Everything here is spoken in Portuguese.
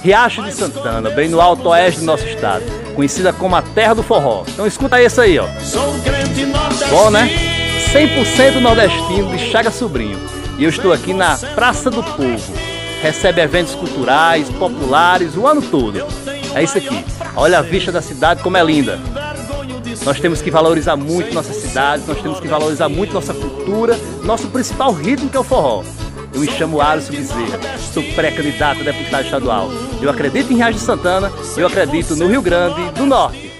Riacho de Santana, bem no alto oeste do nosso estado, conhecida como a terra do forró. Então escuta esse aí, ó. Bom, né? 100% nordestino de Chaga Sobrinho. E eu estou aqui na Praça do Povo. Recebe eventos culturais, populares, o ano todo. É isso aqui. Olha a vista da cidade como é linda. Nós temos que valorizar muito nossa cidade, nós temos que valorizar muito nossa cultura, nosso principal ritmo que é o forró. Eu me chamo Alisson Bezerra, sou pré-candidato a deputado estadual. Eu acredito em Riacho de Santana, eu acredito no Rio Grande do Norte.